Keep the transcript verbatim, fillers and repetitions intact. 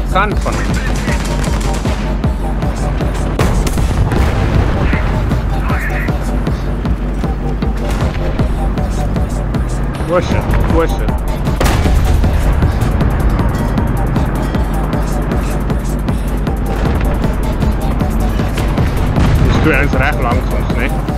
kant van ons. Push it, push it. Dus twee eens recht langs ons, nee?